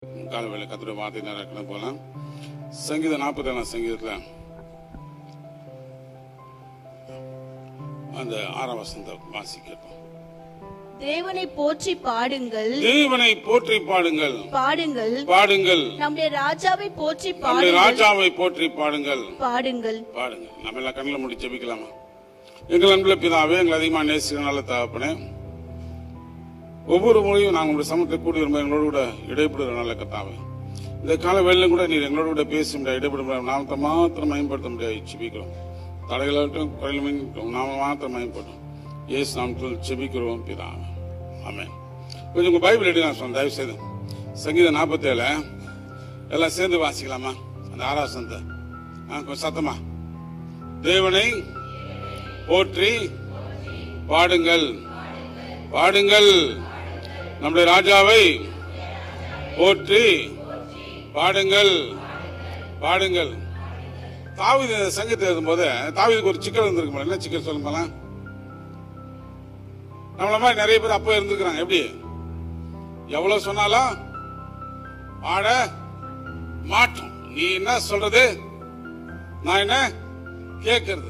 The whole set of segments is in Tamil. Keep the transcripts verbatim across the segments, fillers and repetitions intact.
காலவேளை கர்த்தருடைய வார்த்தை நடக்கணும் போலாம். சங்கீதம் நாற்பத்தி ஏழாம் சங்கீதத்துல அந்த ஆறாம் வசனத்தை வாசிக்கிறோம். தேவனை போற்றி பாடுங்கள், தேவனை போற்றி பாடுங்கள், பாடுங்கள் பாடுங்கள், நம்முடைய ராஜாவை போற்றி நம்முடைய பாடுங்கள், ராஜாவை போற்றி பாடுங்கள், பாடுங்கள். பாடுங்கள். நம்ம எல்லாம் கண்ணில் மூடி ஜெபிக்கலாமா? எங்கள் அன்புள்ள பிதாவே, எங்களை அதிகமாக நேசிக்கிற நல்ல தகப்பனே, ஒவ்வொரு முறையும் நாங்கள் உங்களுடைய சமத்தை கூடி வரும்போது எங்களோடு கூட இடைப்படுகிற நல்ல கர்த்தாவே, இந்த கால வேளையிலும் கூட நீர் எங்களோடு கூட பேச முடியாது, இடைப்பட முடியாது, நாமத்தை மாத்திரம் மேம்படுத்த முடியாது ஜெபிக்கிறோம். தடைகளாகட்டும் குறையிலும் நாம மாத்திரம் மேம்பட்டோம். இயேசு நாமத்தில் ஜெபிக்கிறோம் பிதாவே, ஆமென். கொஞ்சம் உங்க பைபிள் எடுக்க நான் சொன்னேன், தயவு செய்து சங்கீதம் நாற்பத்தி ஏழு எல்லாம் சேர்ந்து வாசிக்கலாமா? அந்த ஆராசனத்தை கொஞ்சம் சத்தமா. தேவனை போற்றி பாடுங்கள், பாடுங்கள், நம்முடைய ராஜாவை போற்றி பாடுங்கள், பாடுங்கள். தாவீது சங்கீதத்தை எழுதும் போது தாவீதுக்கு ஒரு சிக்கல் இருந்திருக்கு. என்ன சிக்கல் சொல்லுங்க? நம்மள மாதிரி நிறைய பேர் அப்போ இருந்திருக்கிறாங்க. எப்படி? எவ்வளவு சொன்னாலும் பாட மாட்டோம். நீ என்ன சொல்றது, நான் என்ன கேட்கறது.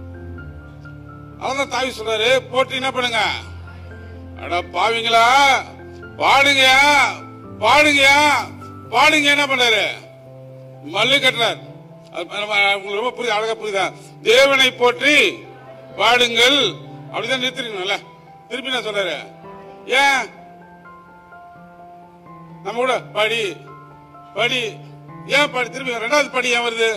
அவன் தாவி சொல்றாரு, போட்டு என்ன பண்ணுங்க, அட பாவீங்களா, பாடுங்க பாடுங்க பாடுங்க. என்ன பண்றாரு? மல்லு கட்டுறார். உங்களுக்கு ரொம்ப புரியுது, அழகா புரியுதா? தேவனை போற்றி பாடுங்கள் அப்படிதான் நிறுத்திருக்கணும்ல. திருப்பி என்ன சொல்றாரு? ஏன் நம்ம கூட படி படி, ஏன் படி, திருப்பி ரெண்டாவது படி ஏன் வருது?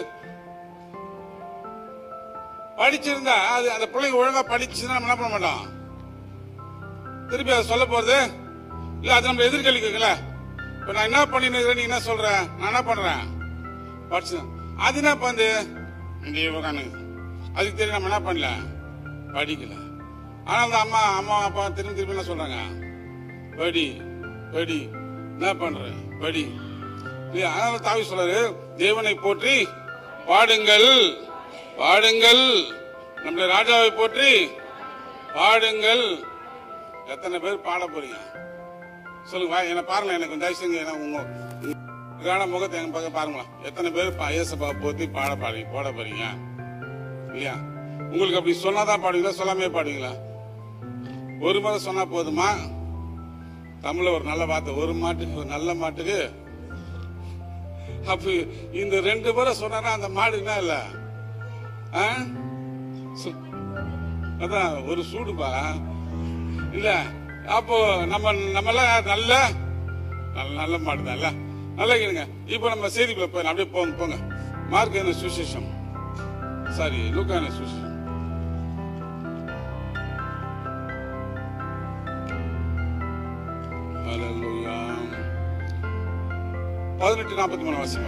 படிச்சிருந்தா அது அந்த பிள்ளைங்க ஒழுங்கா படிச்சுன்னா நம்ம என்ன பண்ண மாட்டோம், திருப்பி அதை சொல்ல போறது இல்ல. அது நம்ம எதிர்கேள்வி கேட்கல. இப்ப நான் என்ன பண்ணிருக்கிறேன், நீ என்ன சொல்ற, நான் என்ன பண்றேன், படிச்சு அது என்ன பண்ணு அதுக்கு தெரியும். நம்ம என்ன பண்ணல, படிக்கல. ஆனா அந்த அம்மா அம்மா அப்பா திரும்பி திரும்பி என்ன சொல்றாங்க, படி படி, என்ன பண்ற படி. அதனால தாவி சொல்றாரு, தேவனை போற்றி பாடுங்கள், பாடுங்கள், நம்முடைய ராஜாவை போற்றி பாடுங்கள். எத்தனை பேர் பாட போறீங்க சொல்லுங்க? என்ன பாருங்க, எனக்கு தயவு செஞ்சு உங்க முகத்தை எங்க பக்கம் பாருங்களா. எத்தனை பேர் ஏசப்பா போத்தி பாட பாடி போட போறீங்க இல்லையா? உங்களுக்கு அப்படி சொன்னாதான் பாடுவீங்களா, சொல்லாமே பாடுவீங்களா? ஒரு முறை சொன்னா போதுமா? தமிழ்ல ஒரு நல்ல வார்த்தை, ஒரு மாட்டுக்கு ஒரு நல்ல மாட்டுக்கு. அப்ப இந்த ரெண்டு முறை சொன்னா அந்த மாடுனா இல்ல, அதான் ஒரு சூடுபா இல்ல. அப்போ நம்ம நம்ம நல்ல நல்ல மாடுதான். நல்லா கேளுங்க. இப்ப நம்ம செய்திக்குள்ள போய் அப்படியே போங்க போங்க. மார்க் என்ன சுவிசேஷம், சாரி லூக்கா என்ன சுவிசேஷம், பதினெட்டு நாற்பத்தி மூணு வாசிமா.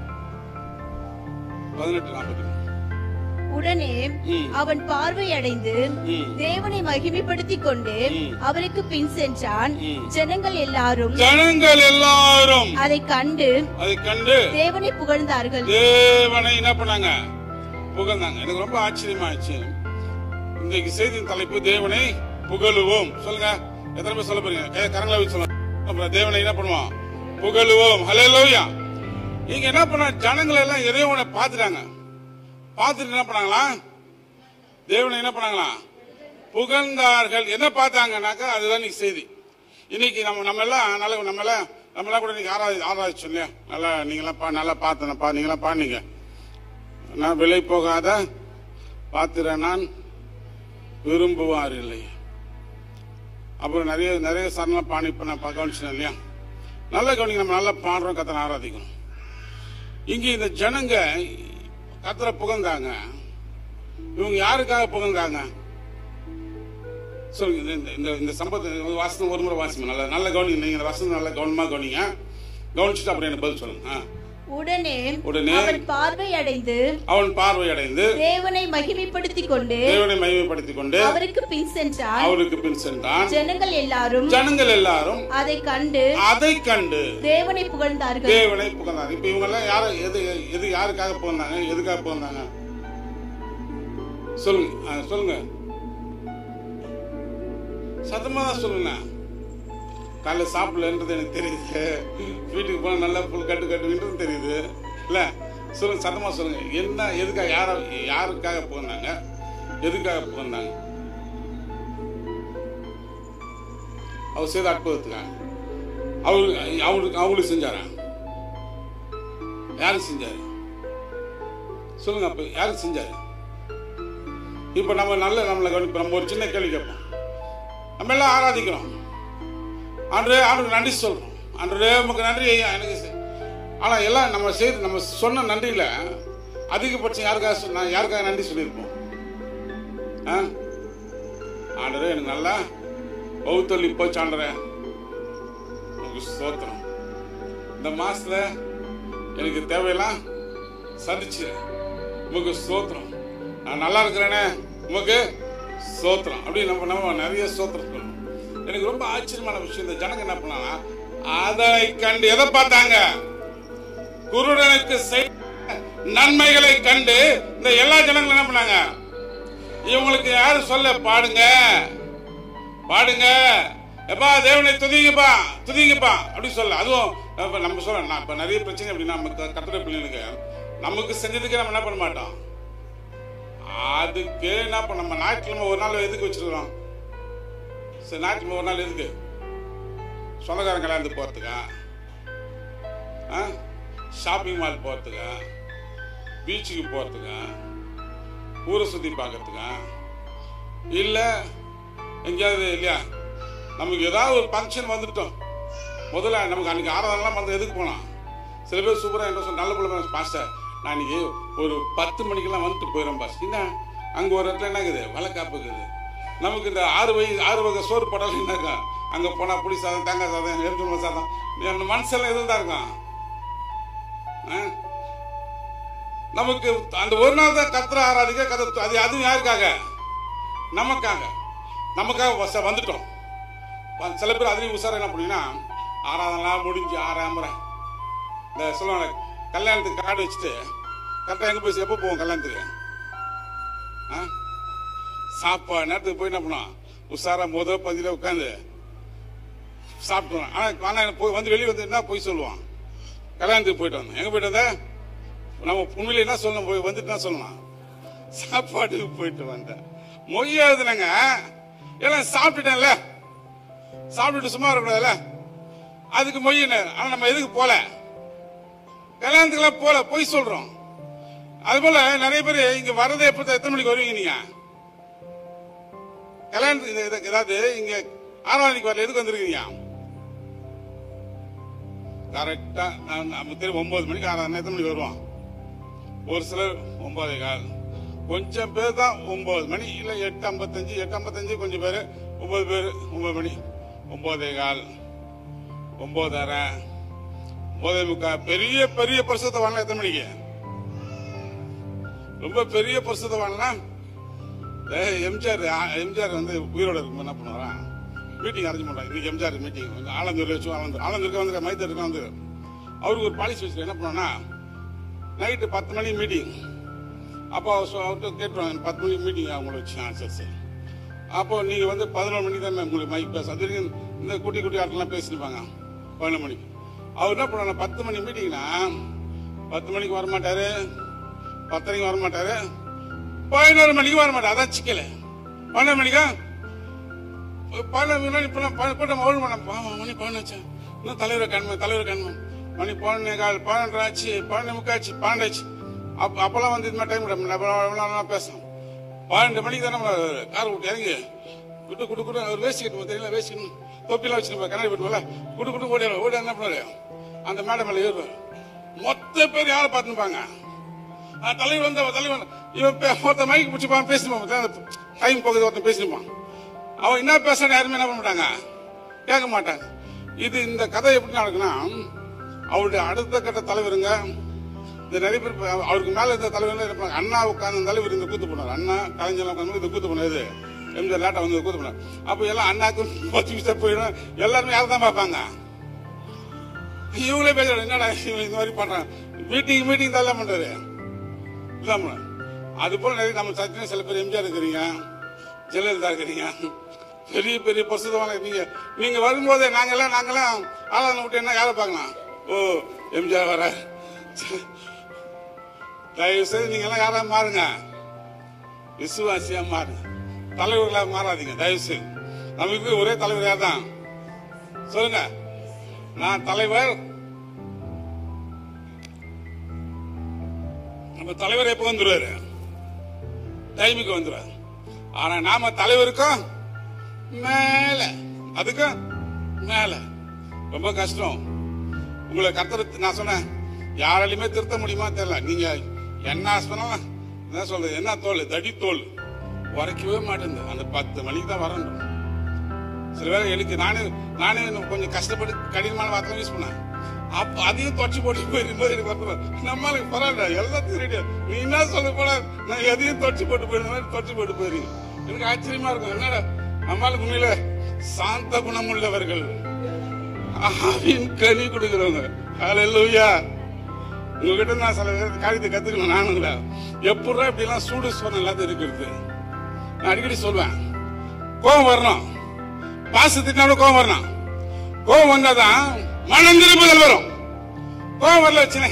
பதினெட்டு நாற்பத்தி மூணு. உடனே அவன் பார்வை அடைந்து தேவனை மகிமைப்படுத்திக் கொண்டு அவருக்கு பின் சென்றான். ஜனங்கள் எல்லாரும் ஜனங்கள் எல்லாரும் அதை கண்டு அதை கண்டு தேவனை புகழ்ந்தார்கள். தேவனை என்ன பண்ணாங்க, புகழ்ந்தாங்க. எனக்கு ரொம்ப ஆச்சரியமா ஆச்சு. இன்றைக்கு செய்தியின் தலைப்பு தேவனை புகழுவோம். சொல்லுங்க, எத்தனை பேர் சொல்ல போறீங்க? கரங்களை வச்சு சொல்லுங்க. தேவனை என்ன பண்ணுவோம், புகழுவோம். ஹல்லேலூயா. இங்க என்ன பண்ண, ஜனங்கள் எல்லாம் இறைவனை பார்த்துட்டாங்க. பார்த்துட்டு என்ன பண்ணாங்களா, தேவனை என்ன பண்ணாங்களா, புகழ்ந்தார்கள். என்ன பார்த்தாங்கன்னாக்கா அதுதான் இன்னைக்கு செய்தி. இன்னைக்கு நம்ம நம்ம எல்லாம் நல்ல நம்ம எல்லாம் நம்ம எல்லாம் கூட இன்னைக்கு ஆராதி ஆராதிச்சோம் இல்லையா? நல்லா நீங்களாம் நல்லா பார்த்தனப்பா, நீங்களாம் பாடுனீங்க. நான் விலை போகாத பாத்திர நான் விரும்புவார் இல்லை. அப்புறம் நிறைய நிறைய சரணம் பாணி இப்ப நான் கவனிச்சேன் இல்லையா? நல்ல கவனிங்க. நம்ம நல்லா பாடுறோம், கத்தனை ஆராதிக்கணும். இங்க இந்த ஜனங்க கத்தரை புகழ்ந்தாங்க. இவங்க யாருக்காக புகழ்ந்தாங்க சொல்லுங்க? இந்த இந்த சம்பவத்தை வாசனம் ஒரு முறை வாசிங்க. நல்ல நல்ல கவனிங்க. நீங்க இந்த வசனம் நல்ல கவனமா கவனிங்க. கவனிச்சுட்டு அப்புறம் என்ன பதில் சொல்லுங்க. உடனே உடனே அவன் பார்வை அடைந்து அவன் பார்வை அடைந்து தேவனை மகிமைப்படுத்திக் கொண்டு தேவனை மகிமைப்படுத்திக் கொண்டு அவருக்கு பின் சென்றான். அவருக்கு பின் சென்றான். ஜனங்கள் எல்லாரும் ஜனங்கள் எல்லாரும் அதை கண்டு அதை கண்டு தேவனை புகழ்ந்தார்கள். தேவனை புகழ்ந்தார்கள். இப்ப இவங்க எல்லாம் யார எது எது யாருக்காக புகழ்ந்தாங்க, எதுக்காக புகழ்ந்தாங்க சொல்லுங்க, சொல்லுங்க. சத்தமா தான் சொல்லுங்க. காலையில் சாப்பிடலன்றது எனக்கு தெரியுது, வீட்டுக்கு போனால் நல்லா புல் கட்டு கட்டுன்றது தெரியுது இல்லை? சொல்லுங்க, சத்தமாக சொல்லுங்க. என்ன, எதுக்காக, யார யாருக்காக போனாங்க, எதுக்காக போனாங்க? அவர் செய்த அற்புதத்துக்காக. அவருக்கு அவருக்கு அவங்களுக்கு செஞ்சாரா? யாருக்கு செஞ்சாரு சொல்லுங்க. அப்ப யாருக்கு செஞ்சாரு? இப்ப நம்ம நல்ல நம்மளை கவனிப்போம். நம்ம ஒரு சின்ன கேள்வி கேட்போம். நம்ம எல்லாம் ஆராதிக்கிறோம், ஆண்டவரே ஆண்டவருக்கு நன்றி சொல்றோம், ஆண்டவரே நமக்கு நன்றி ஐயா எனக்கு. ஆனா எல்லாம் நம்ம செய்து நம்ம சொன்ன நன்றியில அதிகபட்சம் யாருக்காக சொன்ன, யாருக்காக நன்றி சொல்லியிருப்போம்? ஆண்டவரே எனக்கு நல்லா பௌத்தொல்லி போச்சு, ஆண்டவரே உங்களுக்கு ஸ்தோத்திரம், இந்த மாசத்துல எனக்கு தேவையெல்லாம் சந்திச்சு உமக்கு ஸ்தோத்திரம், நான் நல்லா இருக்கிறேனே உமக்கு ஸ்தோத்திரம் அப்படி நம்ம நம்ம நிறைய ஸ்தோத்திரம் சொல்லணும். எனக்கு ரொம்ப ஆச்சரியமான விஷயம், இந்த ஜனங்க என்ன பண்ணாங்க, அதை கண்டு எதை பார்த்தாங்க? குருடனுக்கு நன்மைகளை கண்டு இந்த எல்லா ஜனங்களும் என்ன பண்ணாங்க? இவங்களுக்கு யாரும் சொல்ல, பாடுங்க பாடுங்க எப்பா தேவனை துதிங்கப்பா துதிங்கப்பா அப்படி சொல்ல. அதுவும் நம்ம சொல்ல, நான் இப்ப நிறைய பிரச்சனை அப்படின்னா நம்ம கத்துற பிள்ளைங்களுக்கு நமக்கு செஞ்சதுக்கு நம்ம என்ன பண்ண மாட்டோம். அதுக்கு என்ன பண்ண, நம்ம ஞாயிற்றுக்கிழமை ஒரு நாள் எதுக்கு வச்சிருக்கிறோம்? சரி, ஞாயிற்றுக்கிழமை ஒரு நாள் எதுக்கு? சொந்தக்காரன் கல்யாணத்துக்கு போறதுக்கா, ஷாப்பிங் மால் போறதுக்கா, பீச்சுக்கு போறதுக்கா, ஊரை சுத்தி பார்க்கறதுக்கா, இல்ல எங்கேயாவது இல்லையா நமக்கு ஏதாவது ஒரு ஃபங்க்ஷன் வந்துட்டோம், முதல்ல நமக்கு அன்னைக்கு ஆராதனைலாம் வந்து எதுக்கு போனோம்? சில பேர் சூப்பராக என்ன சொல்ல, நல்ல பிள்ளை பாஸ்டர் நான் இன்னைக்கு ஒரு பத்து மணிக்கெல்லாம் வந்துட்டு போயிடும் பாஸ். என்ன அங்கே ஒரு இடத்துல என்ன இருக்குது, வளைக்காப்பு இருக்குது. நமக்கு இந்த ஆறு வயசு ஆறு வகை சோறு போட்டாலும் என்னக்கா, அங்கே போனால் புளி சாதம், தேங்காய் சாதம், எரிஞ்சல் சாதம், அந்த மனசெல்லாம் எதுவும் தான் இருக்கும். நமக்கு அந்த ஒரு நாள் தான் கத்திர ஆராதிக்க கதை, அது அதுவும் யாருக்காக? நமக்காக, நமக்காக வந்துட்டோம். சில பேர் அதுலேயும் உசாரம் என்ன பண்ணீங்கன்னா, ஆறாவதெல்லாம் முடிஞ்சு ஆறாம் முறை இந்த சொல்லுவாங்க கல்யாணத்துக்கு கார்டு வச்சுட்டு கரெக்டாக எங்கே போய் எப்போ போவோம் கல்யாணத்துக்கு? ஆ சாப்பாடு நேரத்துக்கு போய் என்ன பண்ணுவோம், உஷாரா முதல் பதில உட்காந்து சாப்பிட்டுருவோம். ஆனால் ஆனால் போய் வந்து வெளியே வந்து என்ன போய் சொல்லுவான், கல்யாணத்துக்கு போயிட்டு வந்தோம். எங்கே போயிட்டு வந்த நம்ம உண்மையில என்ன சொல்லணும், போய் வந்துட்டு என்ன சொல்லலாம், சாப்பாட்டுக்கு போயிட்டு வந்தேன். மொய்யாதுலங்க எல்லாம் சாப்பிட்டுட்டேன்ல, சாப்பிட்டுட்டு சும்மா இருக்கக்கூடாதுல்ல, அதுக்கு மொய்யின. ஆனா நம்ம எதுக்கு போல, கல்யாணத்துக்குலாம் போல, போய் சொல்றோம். அது போல நிறைய பேர் இங்க வரதை எப்ப எத்தனை மணிக்கு வருவீங்க நீங்க கல்யாணத்துக்கு? ஏதாவது இங்க ஆறாவதுக்கு வரல, எதுக்கு வந்திருக்கீங்க? கரெக்டா நம்ம தெரியும் ஒன்பது மணிக்கு ஆறாவது எத்தனை மணிக்கு வருவோம்? ஒரு சிலர் ஒன்பதே கால், கொஞ்சம் பேர் தான் ஒன்பது மணி, இல்ல எட்டு ஐம்பத்தஞ்சு எட்டு ஐம்பத்தஞ்சு கொஞ்சம் பேர், ஒன்பது பேர் ஒன்பது மணி, ஒன்பதே கால், ஒன்பதரை, ஒன்பதே முக்கால். பெரிய பெரிய பரிசுத்த வாங்கலாம் எத்தனை மணிக்கு? ரொம்ப பெரிய பரிசுத்த வாங்கலாம். எம்ஜிஆர் எம்ஜிஆர் வந்து உயிரோட இருக்கும் என்ன பண்ணுவாரா, மீட்டிங் அரேஞ்ச் பண்றாங்க. இன்னைக்கு எம்ஜிஆர் மீட்டிங் ஆலந்தூர்ல வச்சு, ஆலந்தூர் ஆலந்தூருக்கு வந்து மைத்தருக்கு வந்து அவருக்கு ஒரு பாலிசி வச்சு என்ன பண்ணா, நைட்டு பத்து மணி மீட்டிங். அப்போ அவர்கிட்ட கேட்டுருவாங்க, பத்து மணிக்கு மீட்டிங் அவங்கள வச்சு. சரி சரி, அப்போ நீங்க வந்து பதினொரு மணிக்கு தான் உங்களுக்கு மைக் பேச, அது வரைக்கும் இந்த குட்டி குட்டி ஆட்டெல்லாம் பேசிருப்பாங்க. பதினொரு மணிக்கு அவர் என்ன பண்ண, பத்து மணி மீட்டிங்னா பத்து மணிக்கு வரமாட்டாரு, பத்தரைக்கு வரமாட்டாரு, பதினோரு மணிக்கு வரமாட்டாரு. அதான் சிக்கல. பதினோரு மணிக்கா பதினோரு மணி கூட்டம் ஓடு பண்ண மணி பதினச்சு, இன்னும் தலைவரை கண்மை தலைவரை கண்மை மணி பதினொன்னே கால், பதினொன்று ஆச்சு, பதினொன்று முக்காச்சு, பன்னெண்டாச்சு. அப்ப அப்பெல்லாம் வந்து இது மாதிரி டைம் பேசணும். பன்னெண்டு மணிக்கு தான் நம்ம கார் விட்டு இறங்கி குட்டு குட்டு குட்டு அவர் வேஸ்ட் கட்டு தெரியல, வேஸ்ட் தொப்பிலாம் வச்சுருப்பா, கண்ணாடி போட்டுல குட்டு குட்டு ஓடி ஓடி என்ன பண்ணாரு, அந்த மேடம் மேல ஏறுவார். மொத்த பேர் யாரை பார்த்துப்பாங்க, தலைவர் வந்து தலைவர் இவன் ஒருத்தர் மைக்கு பிடிச்சிப்பான், பேசிப்பான், டைம் போகுது, ஒருத்தன் பேசிப்பான். அவன் என்ன பேசுறான்னு யாருமே என்ன பண்ண மாட்டாங்க, கேட்க மாட்டாங்க. இது இந்த கதை எப்படி நடக்குன்னா, அவருடைய அடுத்த கட்ட தலைவருங்க இந்த நிறைய பேர் அவருக்கு மேல இருந்த தலைவர் இருப்பாங்க. அண்ணா உட்கார்ந்த தலைவர் இந்த கூத்து போனார், அண்ணா கலைஞர் உட்காந்து இந்த கூத்து போனது, எம்ஜிஆர் லேட்டா வந்து கூத்து போனார். அப்ப எல்லாம் அண்ணாக்கு பத்து நிமிஷம் போயிடும், எல்லாருமே யாரை தான் பார்ப்பாங்க, இவங்களே பேசுறாங்க, என்னடா இந்த மாதிரி பண்றாங்க, மீட்டிங் மீட்டிங் தான் எல்லாம் பண்றாரு. அது போல நிறைய நம்ம சத்தியம் சில பேர் எம்ஜிஆர் இருக்கிறீங்க, ஜெயலலிதா இருக்கிறீங்க, பெரிய பெரிய பரிசுத்தவான நீங்க நீங்க வரும்போதே நாங்கெல்லாம் நாங்கெல்லாம் ஆளான விட்டு என்ன யாரை பார்க்கலாம்? ஓ எம்ஜிஆர் வர. தயவு செய்து நீங்க எல்லாம் யாரா மாறுங்க, விசுவாசியா மாறுங்க, தலைவர்களா மாறாதீங்க தயவு செய்து. நமக்கு ஒரே தலைவர் யார் தான் சொல்லுங்க? நான் தலைவர். நம்ம தலைவர் எப்ப வந்துருவாரு? டைமுக்கு வந்துருவாரு. ஆனா நாம தலைவருக்கும் மேல, அதுக்கும் மேல. ரொம்ப கஷ்டம். உங்களை கர்த்தர் நான் சொன்னேன், யாராலையுமே திருத்த முடியுமா தெரியல. நீங்க என்ன சொன்னாலும் என்ன சொல்றது, என்ன தோல், தடி தோல் உரைக்கவே மாட்டேங்குது. அந்த பத்து மணிக்கு தான் வரணும். சில வேலை எனக்கு நானே நானே கொஞ்சம் கஷ்டப்பட்டு கடினமான வார்த்தை யூஸ் பண்ணேன். அப்ப அதையும் தொடச்சி போட்டு போயிருக்கும்போது எனக்கு வந்து நம்மளுக்கு பரவாயில்ல, எல்லாத்தையும் ரெடியா நீ என்ன சொல்ல போல நான் எதையும் தொடச்சி போட்டு போயிருந்த தொடச்சி போட்டு போயிருங்க. எனக்கு ஆச்சரியமா இருக்கும். என்னடா நம்மளுக்கு உண்மையில சாந்த குணம் உள்ளவர்கள், ஆவின் கனி கொடுக்கிறவங்க. ஹல்லேலூயா. உங்ககிட்ட நான் சில காரியத்தை கத்துக்கணும். நானுங்களா எப்படா இப்படி எல்லாம் சூடு சொன்ன எல்லாத்தையும் இருக்கிறது. நான் அடிக்கடி சொல்வேன், கோபம் வரணும், பாசத்தினாலும் கோபம் வரணும். கோபம் வந்தாதான் மனம் திரும்புதல் வரும். கோபம் வரல வச்சுன்னா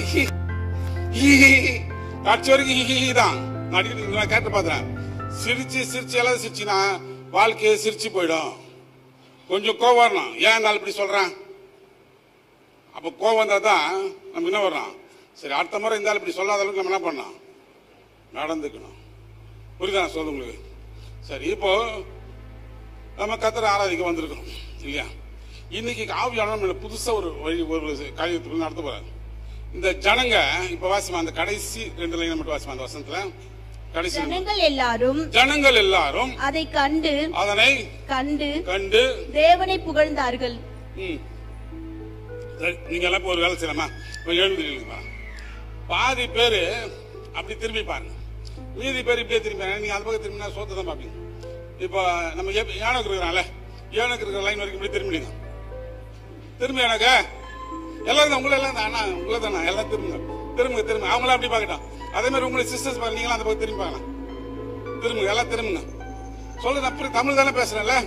காட்சி வரைக்கும் தான். நான் அடிக்கடி நான் கேட்டு பாத்துறேன். சிரிச்சு சிரிச்சு எல்லாம் சிரிச்சுனா வாழ்க்கையை சிரிச்சு போயிடும். கொஞ்சம் கோபம் வரணும். ஏன் இருந்தாலும் இப்படி சொல்றேன்? அப்ப கோபம் வந்தாதான் நம்ம என்ன வர்றோம், சரி அடுத்த முறை இருந்தாலும் இப்படி சொல்லாத அளவுக்கு நம்ம என்ன பண்ணணும், நடந்துக்கணும். புரியுதா சொல்ல உங்களுக்கு? சரி, இப்போ நம்ம கர்த்தரை ஆராதிக்க வந்திருக்கோம் இல்லையா? இன்னைக்கு ஆவியானவர் புதுசா ஒரு வழி ஒரு காரியத்துக்குள்ள நடத்த போறாரு. இந்த ஜனங்க இப்ப வாசிமா அந்த கடைசி ரெண்டு லைன் மட்டும் வாசிமா அந்த வசனத்துல கடைசி. ஜனங்கள் எல்லாரும் ஜனங்கள் எல்லாரும் அதை கண்டு அதனை கண்டு கண்டு தேவனை புகழ்ந்தார்கள். ம், நீங்க எல்லாம் ஒரு வேலை செய்யலாமா? எழுந்துருக்கீங்களா? பாதி பேரு அப்படி திரும்பி பாருங்க, மீதி பேர் இப்படியே திரும்பி. நீங்க அந்த பக்கம் திரும்பினா சோத்தை தான் பாப்பீங்க. இப்ப நம்ம யானைக்கு இருக்கிறான்ல, ஏனுக்கு இருக்கிற லைன் வரைக்கும் இப்படி திரும்பிடுங்க. திரும்பி எனக்கு எல்லாரும் உங்களை எல்லாம் அண்ணா உங்களை தானே எல்லாம் திரும்புங்க திரும்புங்க திரும்ப. அவங்களாம் அப்படி பார்க்கட்டும். அதே மாதிரி உங்களை சிஸ்டர்ஸ் பாருங்க, நீங்களும் அந்த பக்கம் திரும்பி பார்க்கலாம். திரும்புங்க, எல்லாம் திரும்புங்க. சொல்லுங்க, அப்படி தமிழ் தானே பேசுறேன்ல.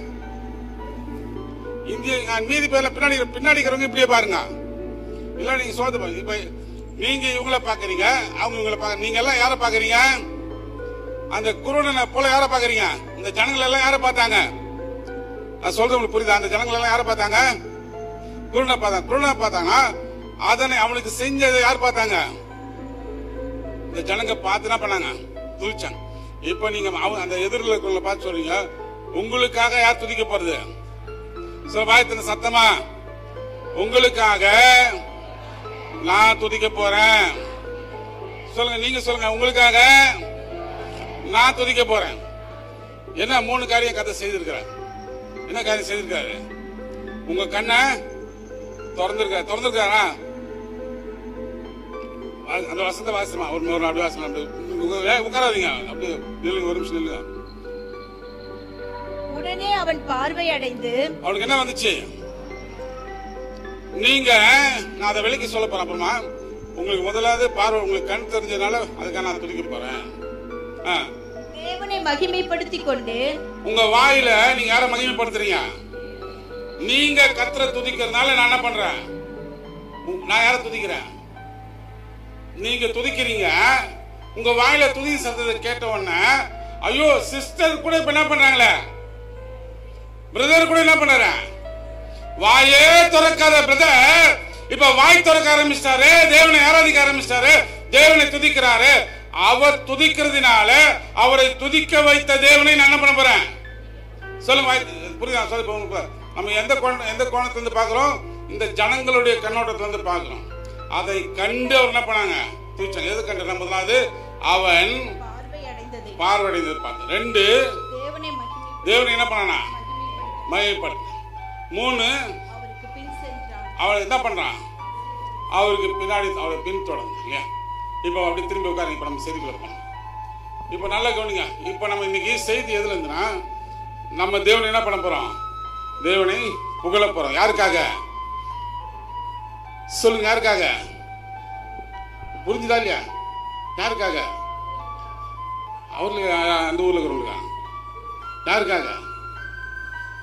இந்திய மீதி பேர்ல பின்னாடி பின்னாடி இருக்கிறவங்க இப்படியே பாருங்க. இல்ல நீங்க சோத்து பாருங்க. இப்ப நீங்க இவங்களை பாக்குறீங்க, அவங்க இவங்களை பாக்க. நீங்க எல்லாம் யார பாக்குறீங்க? அந்த குருடனை போல யார பாக்குறீங்க? இந்த ஜனங்கள் எல்லாம் யார பார்த்தாங்க? நான் சொல்றது உங்களுக்கு புரியுதா? அந்த ஜனங்கள் எல்லாம் யார பார்த்தாங்க? குருடனை பார்த்தாங்க. குருடனை பார்த்தாங்கன்னா அதனை அவனுக்கு செஞ்சதை யார் பார்த்தாங்க? இந்த ஜனங்க பார்த்து என்ன பண்ணாங்க? துதிச்சாங்க. இப்ப நீங்க அந்த எதிரில் இருக்கிறவங்களை பார்த்து சொல்றீங்க, உங்களுக்காக யார் துதிக்க போறது? சில வாயத்தின சத்தமா, உங்களுக்காக நான் துதிக்க போறேன். சொல்லுங்க, நீங்க சொல்லுங்க, உங்களுக்காக நான் துதிக்க போறேன். என்ன மூணு காரியம் கதை செய்திருக்கிறார். என்ன காரியம் செய்திருக்காரு? உங்க கண்ணை திறந்திருக்காரு. திறந்திருக்காரா? அந்த வசந்த வாசமா ஒரு ஒரு அப்படி வாசமா உட்காராதீங்க, அப்படி நில்லுங்க, ஒரு நிமிஷம் நில்லுங்க. உடனே அவன் பார்வை அடைந்து, அவனுக்கு என்ன வந்துச்சு? நீங்க நான் அதை விலைக்கு சொல்ல போறேன் அப்புறமா. உங்களுக்கு முதலாவது பார்வை, உங்களுக்கு கண் தெரிஞ்சதுனால அதுக்காக நான் துடிக்க போறேன். தேவனை மகிமைப்படுத்திக் கொண்டு, உங்க வாயில நீங்க யாரை மகிமைப்படுத்துறீங்க? நீங்க கர்த்தரை துதிக்கிறதுனால நான் என்ன பண்றேன்? நான் யாரை துதிக்கிறேன்? நீங்க துதிக்கிறீங்க. உங்க வாயில துதி சத்தத்தை கேட்ட உடனே, ஐயோ சிஸ்டர் கூட இப்ப என்ன பண்றாங்களே, பிரதர் கூட என்ன பண்ற, வாயே திறக்காத பிரதர் இப்ப வாய் திறக்க ஆரம்பிச்சிட்டாரு, தேவனை ஆராதிக்க ஆரம்பிச்சிட்டாரு, தேவனை துதிக்கிறாரு. அவர் துதிக்கிறதுனால அவரை துதிக்க வைத்த தேவனை நான் என்ன பண்ண போறேன்? சொல்லுங்க, புரியுதா? சொல்லுங்க. நம்ம எந்த எந்த கோணத்துல இருந்து பாக்குறோம்? இந்த ஜனங்களுடைய கண்ணோட்டத்துல இருந்து பாக்குறோம். அதை கண்டு அவர் என்ன பண்ணாங்க? துதிச்சாங்க. எது கண்டு? முதலாவது அவன் பார்வையடைந்தது பார்த்து. ரெண்டு, தேவனை என்ன பண்ணானா? மகிமைப்படுத்த. மூணு, அவள் என்ன பண்றான்? அவருக்கு பின்னாடி அவரை பின் தொடர்ந்து இல்லையா? இப்ப அப்படி திரும்பி உட்காருங்க. இப்ப நம்ம செய்திக்குள்ள போனோம். இப்ப நல்லா கவனிங்க. இப்ப நம்ம இன்னைக்கு செய்தி எதுல இருந்துன்னா, நம்ம தேவனை என்ன பண்ண போறோம்? தேவனை புகழ போறோம். யாருக்காக சொல்லுங்க? யாருக்காக? புரிஞ்சுதா இல்லையா? யாருக்காக? அவர்களுக்கு அந்த ஊர்ல இருக்கிறவங்களுக்கா? யாருக்காக?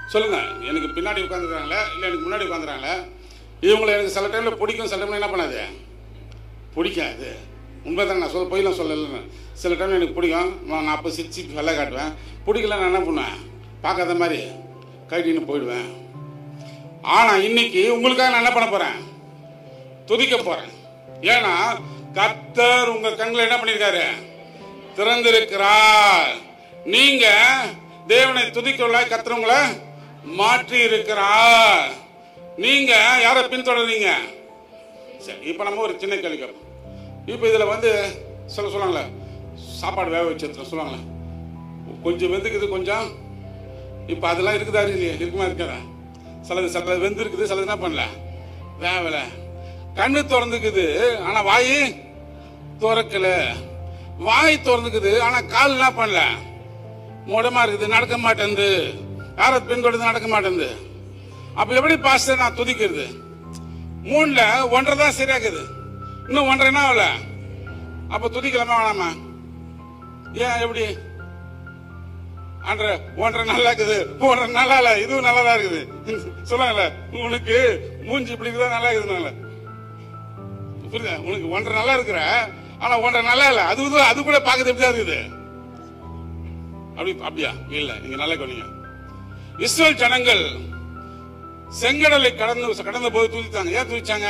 சொல்லுங்க. எனக்கு பின்னாடி உட்காந்துருக்காங்களே இல்லை எனக்கு முன்னாடி உட்காந்துறாங்களே, இவங்களை எனக்கு சில டைமில் பிடிக்கும், சில டைமில் என்ன பண்ணாது பிடிக்காது. உண்மை தான், நான் சொல்ல போயெல்லாம் சொல்லலை. சில டைம் எனக்கு பிடிக்கும், நான் அப்போ சிரிச்சு வெள்ளை காட்டுவேன். பிடிக்கல நான் என்ன பண்ணுவேன், பார்க்காத மாதிரி கட்டின்னு போயிடுவேன். ஆனால் இன்னைக்கு உங்களுக்காக நான் என்ன பண்ண போகிறேன், துதிக்க போகிறேன். ஏன்னா கர்த்தர் உங்க கண்களை என்ன பண்ணியிருக்காரு, திறந்திருக்கிறார். நீங்க தேவனை துதிக்கல, கர்த்தர் உங்களை மாற்றி இருக்கிறார். நீங்க யாரை பின்தொடர்றீங்க? சரி, இப்ப நம்ம ஒரு சின்ன கேள்வி கேட்போம். இப்ப இதுல வந்து சொல்ல சொல்லுவாங்களே, சாப்பாடு வேக வச்சு சொல்லுவாங்களே, கொஞ்சம் வெந்துக்குது கொஞ்சம், இப்ப அதெல்லாம் இருக்குதா இல்லையா, இருக்குமா இருக்காதா? சிலது சிலது வெந்து இருக்குது, சிலது என்ன பண்ணல வேவல. கண்ணு திறந்துக்குது ஆனா வாய் திறக்கல, வாய் திறந்துக்குது ஆனா கால் என்ன பண்ணல, மூடமா இருக்குது, நடக்க மாட்டேங்குது. யாரை பின்தொடர்ந்து நடக்க மாட்டேங்குது. அப்ப எப்படி பாஸ்டர் நான் துதிக்கிறது? மூணுல ஒன்றரை தான் சரியாக்குது, இன்னும் ஒன்றரை என்ன ஆகல. அப்ப துதிக்கலாமா வேணாமா? ஏன் எப்படி? அன்ற ஒன்றரை நல்லா இருக்குது, ஒன்றரை நல்லா இல்ல, இதுவும் நல்லா தான் இருக்குது. சொல்லுங்கல்ல, உனக்கு மூஞ்சி இப்படி இருக்குதா நல்லா இருக்குதுனால புரியுதா? உனக்கு ஒன்றரை நல்லா இருக்கிற, ஆனா ஒன்றரை நல்லா இல்ல, அது அது கூட பாக்குறது எப்படிதான் இருக்குது. அப்படி அப்படியா? இல்ல, நீங்க நல்லா கொண்டீங்க. இஸ்ரவேல் ஜனங்கள் செங்கடலை கடந்து கடந்த போது துதித்தாங்க. ஏன் துதிச்சாங்க?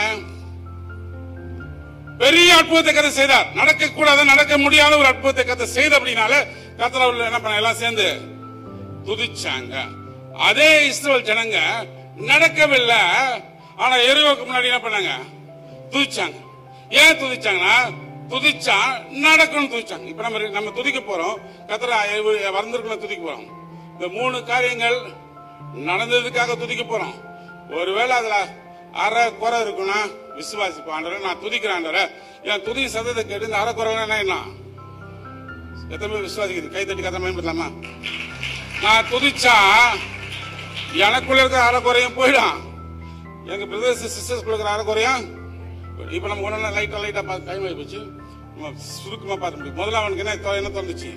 பெரிய அற்புதத்தை கதை செய்தார். நடக்க கூடாத, நடக்க முடியாத ஒரு அற்புதத்தை கதை செய்த அப்படினால கர்த்தர் என்ன பண்ண, எல்லாம் சேர்ந்து துதிச்சாங்க. அதே இஸ்ரவேல் ஜனங்க நடக்கவில்லை, ஆனா எரியோக்கு முன்னாடி என்ன பண்ணாங்க, துதிச்சாங்க. ஏன் துதிச்சாங்கன்னா, துதிச்சா நடக்கணும் துதிச்சாங்க. இப்ப நம்ம நம்ம துதிக்க போறோம், கர்த்தர் வந்திருக்கணும் துதிக்க போறோம். இந்த மூணு காரியங்கள் நடந்ததுக்காக துதிக்க போறோம். ஒருவேளை அதுல அரை குறை இருக்குன்னா விசுவாசிப்பான், நான் துதிக்கிறேன், என் துதி சதத்தை கேட்டு இந்த அரை குறை என்ன, எத்தனை பேர் விசுவாசிக்குது? கை தட்டி கதை மேம்படுத்தலாமா? நான் துதிச்சா எனக்குள்ள இருக்கிற அரை குறையும் போயிடும், எங்க பிரதர்ஸ் சிஸ்டர்ஸ் இருக்கிற அரை குறையும். இப்ப நம்ம ஒண்ணு லைட்டா லைட்டா பார்த்து டைம் ஆகி போச்சு, சுருக்கமா பார்த்து முடியும். முதல்ல அவனுக்கு என்ன என்ன தோணுச்சு?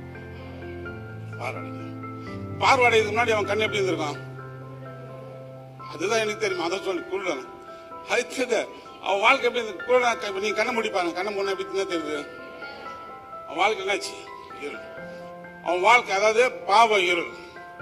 பார்வை. பார்வையதுக்கு முன்னாடி அவன் கண் எப்படி இருந்திருக்கான்? அதுதான் எனக்கு தெரியுமா, அதை சொல்லி குருடன் அது அவன் வாழ்க்கை எப்படி இருந்து குருடன். நீங்க கண்ணை முடிப்பாங்க, கண்ணை முன்ன எப்படி தெரியுது? அவன் வாழ்க்கை என்னாச்சு? இருள். அவன் வாழ்க்கை அதாவது பாவ இருள்,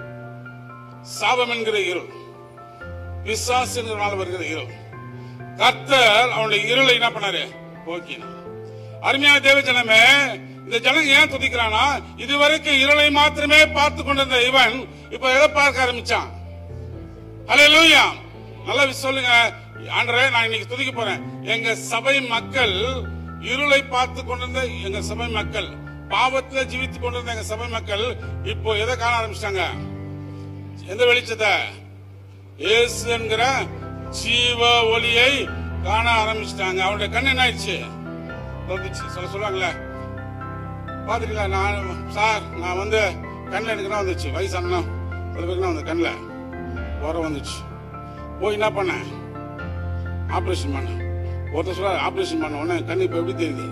சாபம் என்கிற இருள், பிசாசு என்கிறனால வருகிற இருள். கர்த்தர் அவனுடைய இருளை என்ன பண்ணாரு? போக்கினார். அருமையான தேவ ஜனமே, இந்த ஜனம் ஏன் துதிக்கிறானா, இதுவரைக்கும் இருளை மாத்திரமே பார்த்து கொண்டிருந்த இவன் இப்ப எதை பார்க்க ஆரம்பிச்சான்? ஹல்லேலூயா. நல்லா சொல்லுங்க, ஆண்டவரே நான் இன்னைக்கு துதிக்க போறேன். எங்க சபை மக்கள் இருளை பார்த்து கொண்டிருந்த எங்க சபை மக்கள், பாவத்துல ஜீவித்துக் கொண்டிருந்த எங்க சபை மக்கள் இப்போ எதை காண ஆரம்பிச்சிட்டாங்க? எந்த வெளிச்சத்தை? இயேசு என்கிற ஜீவ ஒளியை காண ஆரம்பிச்சிட்டாங்க. அவனுடைய கண் என்ன ஆயிடுச்சு? சொல்ல சொல்லுவாங்களே, பாத்துக்கலாம். நான் சார் நான் வந்து கண்ணில் எனக்கு என்ன வந்துச்சு, வயசானா சில பேருக்கு வந்து கண்ணில் உரம் வந்துச்சு. போய் என்ன பண்ணேன், ஆப்ரேஷன் பண்ண. ஒருத்தர் சொல்ல ஆப்ரேஷன் பண்ண உடனே கண்ணு இப்ப எப்படி தெரியுது?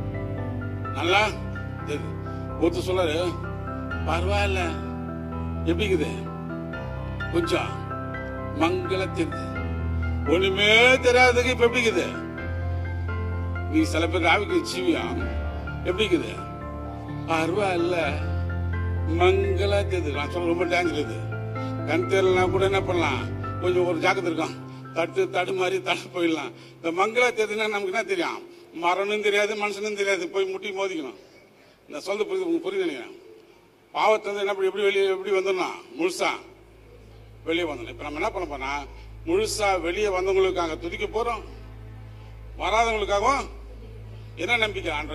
நல்லா தெரியுது. ஒருத்தர் சொல்றாரு பரவாயில்ல, எப்படி இருக்குது, கொஞ்சம் மங்கள தெரியுது. ஒண்ணுமே தெரியாததுக்கு இப்ப எப்படி இருக்குது? நீ சில பேர் ஆவிக்கு ஜீவியம் எப்படி இருக்குது? பரவாயில்ல, மங்களா தெரியுது. நான் சொல்ல ரொம்ப டேஞ்சர் இது. கண் தெரியலனா கூட என்ன பண்ணலாம், கொஞ்சம் ஒரு ஜாக்கிரதை இருக்கும், தட்டு தடு மாதிரி தட்டு போயிடலாம். இந்த மங்களா தெரியுதுன்னா நமக்கு என்ன தெரியும்? மரணும் தெரியாது, மனுஷனும் தெரியாது, போய் முட்டி மோதிக்கணும். இந்த சொல்ல புரியுது புரியுது நினைக்கிறேன். பாவத்தை வந்து என்ன எப்படி வெளியே எப்படி வந்துடணும், முழுசா வெளியே வந்துடணும். இப்ப நம்ம என்ன பண்ண போனா, முழுசா வெளியே வந்தவங்களுக்காக துதிக்க போறோம், வராதவங்களுக்காகவும் என்ன நம்பிக்கை? ஆன்ற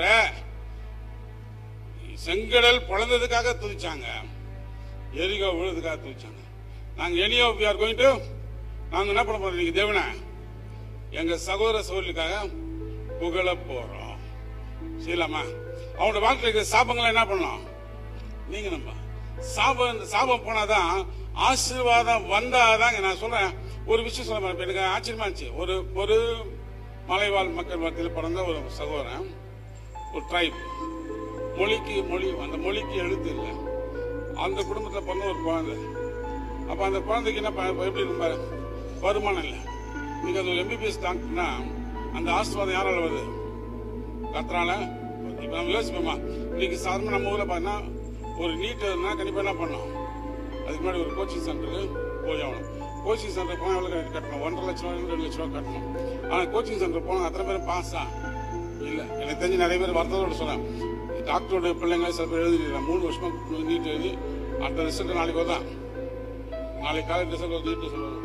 செங்கடல் பொழந்ததுக்காக துதிச்சாங்க, எரிகோ விழுறதுக்காக துதிச்சாங்க. நாங்க எனியோ we are going to நாங்க என்ன பண்ண போறோம், நீங்க தேவனை எங்க சகோதர சகோதரிக்காக புகழ போறோம். செய்யலாமா? அவனோட வாழ்க்கைக்கு சாபங்களை என்ன பண்ணலாம், நீங்க நம்ம சாபம் சாபம் போனாதான் ஆசீர்வாதம் வந்தாதான். நான் சொல்றேன் ஒரு விஷயம் சொல்ல மாட்டேன், எனக்கு ஆச்சரியமா இருந்துச்சு. ஒரு ஒரு மலைவாழ் மக்கள் மத்தியில் பிறந்த ஒரு சகோதரன், ஒரு ட்ரைப், மொழிக்கு மொழி, அந்த மொழிக்கு எழுத்து இல்லை. அந்த குடும்பத்தில் பிறந்த ஒரு குழந்தை, அப்ப அந்த குழந்தைக்கு என்ன ப- எப்படி இருக்கும் பாரு, வருமானம் இல்லை. இன்னைக்கு அது ஒரு எம்பிபிஎஸ் டாக்டர்னா அந்த ஆசீர்வாதம் யாரால வருது? கர்த்தரால. இப்ப நம்ம யோசிப்போமா, இன்னைக்கு சாதாரண நம்ம ஊர்ல பாத்தீங்கன்னா ஒரு நீட் கண்டிப்பா என்ன பண்ணோம், அதுக்கு முன்னாடி ஒரு கோச்சிங் சென்டருக்கு போய் ஆகணும். கோச்சிங் சென்டர் போனால் எவ்வளோ கட்டணும்? ஒன்றரை லட்ச ரூபா ரெண்டு லட்ச ரூபா கட்டணும். ஆனால் கோச்சிங் சென்டர் போனால் அத்தனை பேர் பாஸா இல்லை. எனக்கு தெரிஞ்சு நிறைய பேர் வருத்தத்தோட சொன்னேன், டாக்டரோட பிள்ளைங்க சில பேர் எழுதிருக்காங்க, மூணு வருஷமா நீட் எழுதி அடுத்த ரிசல்ட் நாளைக்கு தான், நாளைக்கு காலேஜ் ரிசல்ட் நீட் சொல்லுவாங்க.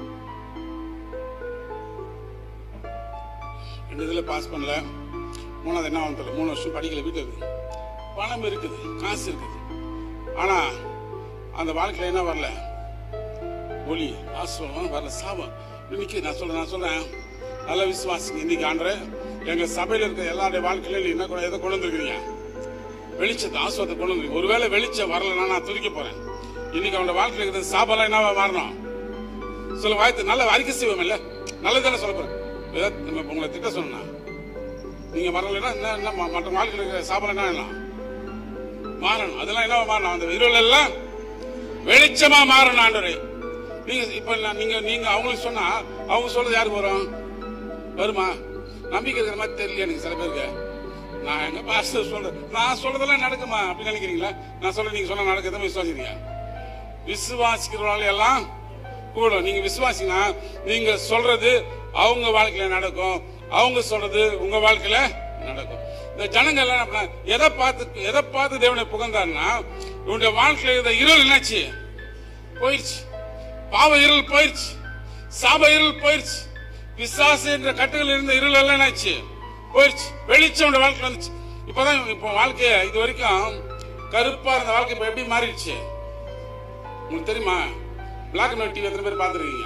ரெண்டு இதில் பாஸ் பண்ணல, மூணாவது என்ன ஆகும் தெரியல, மூணு வருஷம் படிக்கல, வீட்டில் இருக்குது, பணம் இருக்குது, காசு இருக்குது, ஆனால் அந்த வாழ்க்கையில் என்ன வரல, ஒளி ஆசிரமம் வரல, சாபம். இன்னைக்கு நான் சொல்றேன் நான் சொல்றேன் நல்ல விசுவாசிங்க. இன்னைக்கு ஆண்டு எங்க சபையில இருக்க எல்லாருடைய வாழ்க்கையில என்ன கொண்டு- எதை கொண்டு வந்திருக்கீங்க? வெளிச்சத்தை, ஆசுவத்தை கொண்டு வந்து. ஒருவேளை வெளிச்சம் வரலன்னா நான் துதிக்க போறேன். இன்னைக்கு அவனோட வாழ்க்கையில இருக்கிற சாபம் என்னவா மாறணும்? சொல்ல வாய்த்து நல்ல அறிக்கை செய்வோம் இல்ல, நல்லதானே சொல்ல போறேன். ஏதாவது நம்ம உங்களை திட்ட சொன்னா நீங்க வரலைன்னா என்ன என்ன மற்ற வாழ்க்கையில இருக்கிற சாபம் என்ன எல்லாம் மாறணும். அதெல்லாம் என்னவா மாறணும்? அந்த இருள் எல்லாம் வெளிச்சமா மாறணும் ஆண்டவரே. நீங்க இப்ப நான் நீங்க நீங்க அவங்களுக்கு சொன்னா அவங்க சொல்றது யாருக்கு வரும்? வருமா? நம்பிக்கை இருக்கிற மாதிரி தெரியல எனக்கு சில பேருக்கு. நான் எங்க பாஸ்டர் சொல்றேன், நான் சொல்றதெல்லாம் நடக்குமா அப்படின்னு நினைக்கிறீங்களா? நான் சொல்றேன் நீங்க சொன்னா நடக்குது விசுவாசிக்கிறீங்க? விசுவாசிக்கிறவங்க எல்லாம் கூட நீங்க விசுவாசினா நீங்க சொல்றது அவங்க வாழ்க்கையில நடக்கும், அவங்க சொல்றது உங்க வாழ்க்கையில நடக்கும். இந்த ஜனங்கள் எல்லாம் என்ன பண்ணாங்க? எதை பார்த்து எதை பார்த்து தேவனை புகழ்ந்தாருன்னா இவனுடைய வாழ்க்கையில இருந்த இருள் என்னாச்சு? போயிடுச்சு. பாவ இருள் போயிடுச்சு, சாப இருள் போயிடுச்சு, பிசாசு என்ற கட்டுகள் இருந்த இருள் எல்லாம் என்னாச்சு? போயிடுச்சு. வெளிச்சம் வாழ்க்கை வந்துச்சு. இப்பதான் இப்போ வாழ்க்கைய இது வரைக்கும் கருப்பா இருந்த வாழ்க்கை இப்ப எப்படி மாறிடுச்சு உங்களுக்கு தெரியுமா? பிளாக் அண்ட் ஒயிட் டிவி எத்தனை பேர் பார்த்துருக்கீங்க?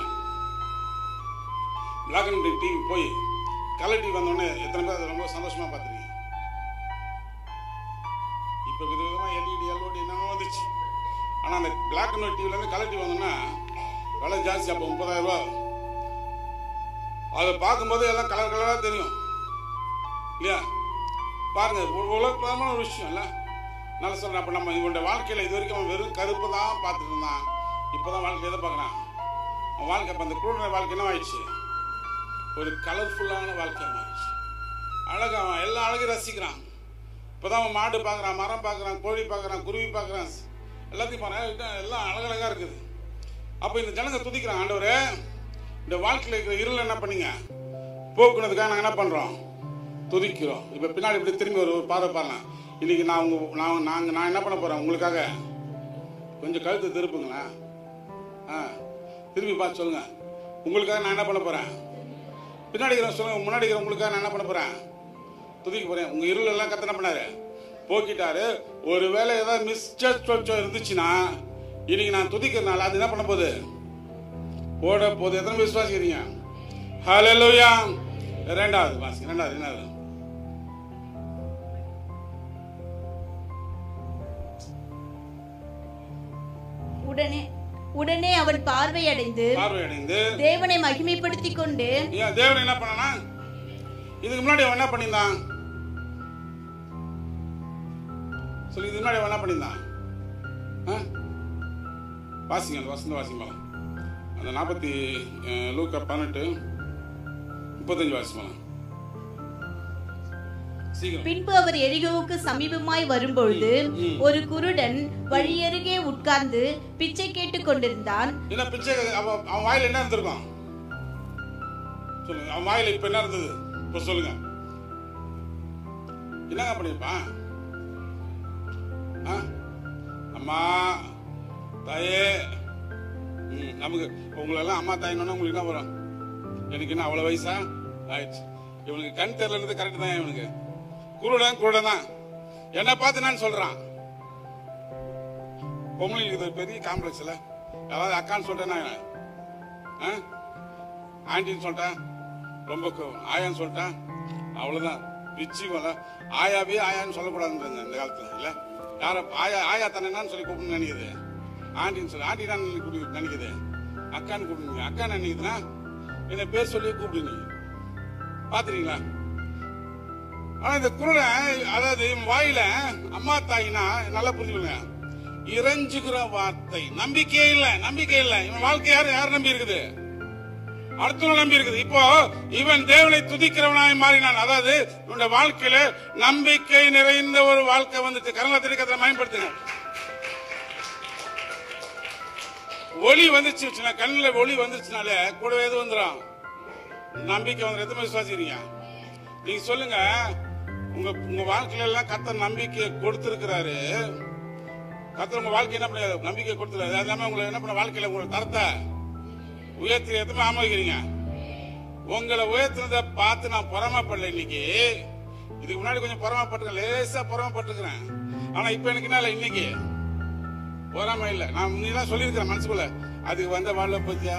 பிளாக் அண்ட் ஒயிட் டிவி போய் கலர் டிவி வந்தோடனே எத்தனை பேர் அதை ரொம்ப சந்தோஷமா பார்த்துருக்கீங்க? இப்ப விதவிதமா எல்இடி எல்ஓடி என்னென்ன வந்துச்சு. ஆனா அந்த பிளாக் அண்ட் ஒயிட் டிவில இருந்து கலர் டிவி வந்தோம்னா விலை ஜாஸ்தி. அப்போ முப்பதாயிரம் ரூபாய். அதை பார்க்கும்போது எல்லாம் கலர் கலரா தெரியும் இல்லையா? பாருங்க, உலகமான ஒரு விஷயம் இல்ல. நல்லா சொல்றேன். அப்ப நம்ம இவனுடைய வாழ்க்கையில இது வரைக்கும் அவன் வெறும் கருப்பு தான் பார்த்துட்டு இருந்தான். இப்பதான் வாழ்க்கை எதை பார்க்கறான்? அவன் வாழ்க்கை அப்ப அந்த குருடைய வாழ்க்கை என்ன ஆயிடுச்சு? ஒரு கலர்ஃபுல்லான வாழ்க்கை மாறிடுச்சு. அழகா அவன் எல்லா அழகையும் ரசிக்கிறான். இப்பதான் அவன் மாடு பாக்குறான், மரம் பாக்குறான், கோழி பாக்குறான், குருவி பாக்குறான், எல்லாத்தையும் பாருங்க, எல்லாம் அழகழகா இருக்குது. அப்ப இந்த ஜனங்க துதிக்கிறாங்க, ஆண்டவரே இந்த வாழ்க்கையில இருக்கிற இருள் என்ன பண்ணீங்க போக்குனதுக்காக நாங்க என்ன பண்றோம்? துதிக்கிறோம். இப்ப பின்னாடி இப்படி திரும்பி ஒரு பார்வை பாருங்க. இன்னைக்கு நான் உங்க நான் நாங்க நான் என்ன பண்ண போறேன் உங்களுக்காக? கொஞ்சம் கழுத்து திருப்புங்களேன். திரும்பி பார்த்து சொல்லுங்க, உங்களுக்காக நான் என்ன பண்ண போறேன்? பின்னாடி இருக்கிற சொல்லுங்க, முன்னாடி இருக்கிற உங்களுக்காக நான் என்ன பண்ண போறேன்? துதிக்க போறேன். உங்க இருள் எல்லாம் கத்த என்ன பண்ணாரு? போக்கிட்டாரு. ஒருவேளை ஏதாவது மிஸ்டேக் சொச்சம் இருந்துச்சுன்னா இன்னைக்கு நான் துதிக்கிறதுனால அது என்ன பண்ண போகுது? போட போகுது. எத்தனை பேர் விசுவாசிக்கிறீங்க? ஹல்லேலூயா. இரண்டாவது வாசி, இரண்டாவது என்னது? உடனே உடனே அவன் பார்வையடைந்து பார்வையடைந்து தேவனை மகிமைப்படுத்திக் கொண்டு. தேவனை என்ன பண்ணனா? இதுக்கு முன்னாடி அவன் என்ன பண்ணியிருந்தான் சொல்லி, இதுக்கு முன்னாடி அவன் என்ன பண்ணியிருந்தான்? வாசிங்க, அந்த வசந்த வாசிமா, அந்த நாற்பத்தி லூக்கா பதினெட்டு முப்பத்தஞ்சு வாசிமா. பின்பு அவர் எரிகோவுக்கு சமீபமாய் வரும்பொழுது ஒரு குருடன் வழியருகே உட்கார்ந்து பிச்சை கேட்டுக் கொண்டிருந்தான். என்ன பிச்சை? அவன் வாயில என்ன இருந்திருக்கும் சொல்லுங்க. அவன் வாயில இப்ப என்ன இருந்தது? இப்ப சொல்லுங்க, என்னங்க பண்ணிருப்பான்? அம்மா தாயே, நமக்கு உங்களெல்லாம் அம்மா தாயின்னு உங்களுக்கு என்ன வரும்? எனக்கு என்ன அவ்வளவு வயசா ஆயிடுச்சு. இவனுக்கு கண் தெரியல கரெக்ட் தான். இவனுக்கு குருடன் குருடன் தான். என்ன பார்த்து நான் சொல்றான். பொம்பளைங்களுக்கு இது பெரிய காம்ப்ளெக்ஸ் இல்ல. யாராவது அக்கான்னு சொல்லிட்டேன்னா ஆண்டின்னு சொல்லிட்டேன், ரொம்ப ஆயான்னு சொல்லிட்டேன், அவ்வளவுதான். பிச்சு ஆயாவே ஆயான்னு சொல்லக்கூடாதுன்றாங்க இந்த காலத்துல இல்ல. யார ஆயா ஆயா தானேன்னு சொல்லி கூப்பிடணும்னு நினைக்குது. ஆண்டின்னு சொல்லி ஆண்டி தான் நினைக்குது. அக்கான்னு கூப்பிடுங்க. அக்கா நினைக்குதுன்னா என்ன பேர் சொல்லி கூப்பிடுங்க. பாத்துறீங்களா? ஆனா இந்த குரலை, அதாவது வாயில அம்மா தாயினா நல்லா புரிஞ்சுக்கோங்க. இறைஞ்சுகிற வார்த்தை. நம்பிக்கையே இல்ல, நம்பிக்கை இல்ல. இவன் வாழ்க்கை யாரு யார் நம்பி இருக்குது? அடுத்த நம்பி இருக்குது. இப்போ இவன் தேவனை துதிக்கிறவனாய் மாறினான். அதாவது இவனுடைய வாழ்க்கையில நம்பிக்கை நிறைந்த ஒரு வாழ்க்கை வந்துச்சு. கரங்களை திரிக்கத்தை பயன்படுத்துங்க. ஒளி வந்துச்சு, கண்ணுல ஒளி வந்துச்சுனாலே கூடவே எது வந்துடும்? நம்பிக்கை வந்து. எத்தனை விசுவாசிக்கிறீங்க? நீங்க சொல்லுங்க, உங்க உங்க வாழ்க்கையில எல்லாம் கர்த்தர் நம்பிக்கையை கொடுத்திருக்கிறாரு. கர்த்தர் உங்க வாழ்க்கை என்ன பண்ண நம்பிக்கை கொடுத்துருக்காரு. அது இல்லாம உங்களை என்ன பண்ண வாழ்க்கையில உங்களை தரத்தை உயர்த்தி எத்தனை ஆமோதிக்கிறீங்க? உங்களை உயர்த்தினதை பார்த்து நான் பொறாமப்படல. இன்னைக்கு இதுக்கு முன்னாடி கொஞ்சம் பொறாமப்பட்டிருக்கேன், லேசா பொறாமப்பட்டிருக்கிறேன். ஆனா இப்ப எனக்கு என்ன இல்லை, இன்னைக்கு பொறாம இல்ல. நான் முன்னெல்லாம் சொல்லியிருக்கிறேன் மனசுக்குள்ள, அதுக்கு வந்த வாழ்வை பத்தியா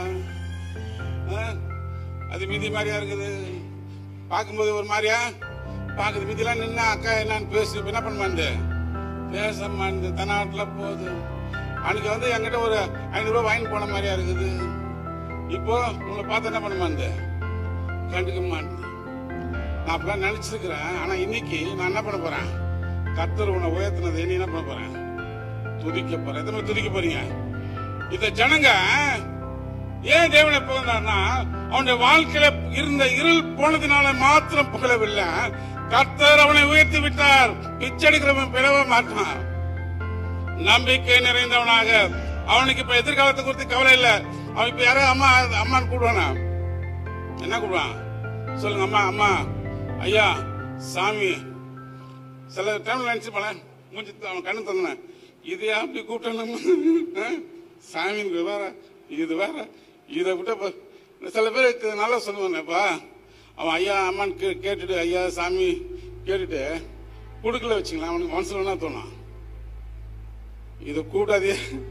அது மீதி மாதிரியா இருக்குது, பார்க்கும்போது ஒரு மாதிரியா பாக்குது. மீதியெல்லாம் நின்னா அக்கா என்னன்னு பேசு, என்ன பண்ணுமாந்து பேச மாந்து தன்னாட்டுல போகுது. அன்னைக்கு வந்து என்கிட்ட ஒரு ஐநூறு ரூபாய் வாங்கி போன மாதிரியா இருக்குது. இப்போ உங்களை பார்த்து என்ன பண்ணுமாந்து கண்டுக்க மாட்டேன். நான் அப்படிலாம் நினைச்சிருக்கிறேன். ஆனா இன்னைக்கு நான் என்ன பண்ண போறேன்? கர்த்தர் உன்னை உயர்த்தினதை நீ என்ன பண்ண போறேன்? துதிக்க போறேன். எத்தனை துதிக்க போறீங்க? இந்த ஜனங்க ஏன் தேவனை புகழ்ந்தார்னா, அவனுடைய வாழ்க்கையில இருந்த இருள் போனதுனால மாத்திரம் புகழவில்லை, கர்த்தர் அவனை உயர்த்தி விட்டார். பிச்சடிக்கிறவன் பிளவ மாட்டான். நம்பிக்கை நிறைந்தவனாக. அவனுக்கு இப்ப எதிர்காலத்தை குறித்து கவலை இல்ல. அவன் இப்ப யாரும் அம்மா அம்மான்னு கூடுவானா? என்ன கூடுவான் சொல்லுங்க? அம்மா அம்மா ஐயா சாமி. சில டைம்ல நினைச்சு போல மூஞ்சி அவன் கண்ணு தந்தேன், இது அப்படி கூப்பிட்டேன் சாமின்னு வேற, இது வேற, இதை விட்ட சில பேருக்கு நல்லா சொல்லுவானேப்பா. அவன் ஐயா அம்மான்னு கேட்டுட்டு ஐயா சாமி கேட்டுட்டு கொடுக்கல வச்சுக்கலாம், அவனுக்கு மனசுல என்ன தோணும்? இதை கூட்டாதே,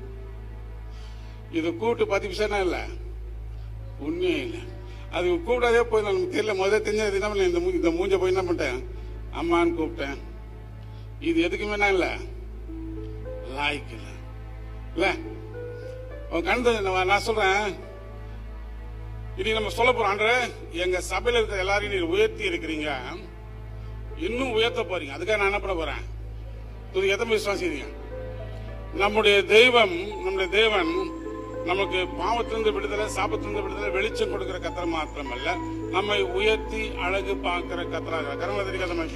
இதை கூட்டு பத்து விஷயம் இல்ல, உண்மையே இல்லை. அது கூப்பிடாதே போய் நமக்கு தெரியல. முதல்ல தெரிஞ்சது என்ன பண்ண, இந்த இந்த மூஞ்ச போய் என்ன பண்ணிட்டேன், அம்மான்னு கூப்பிட்டேன். இது எதுக்குமே என்ன இல்லை, லாய்க்கு இல்லை இல்ல. கண்டு நான் சொல்றேன், இன்னைக்கு நம்ம சொல்ல போறோம், ஆண்டவரே எங்க சபையில இருக்கிற எல்லாரையும் நீங்க உயர்த்தி இருக்கிறீங்க, இன்னும் உயர்த்த போறீங்க. அதுக்காக நான் என்ன பண்ண போறேன்? எத்தனை விசுவாசிக்கிறீங்க? நம்முடைய தெய்வம், நம்முடைய தேவன் நமக்கு பாவத்திலிருந்து விடுதலை, சாபத்திலிருந்து விடுதலை, வெளிச்சம் கொடுக்கிற கர்த்தர் மாத்திரமல்ல, நம்மை உயர்த்தி அழகு பார்க்கிற கர்த்தராக. கர்ம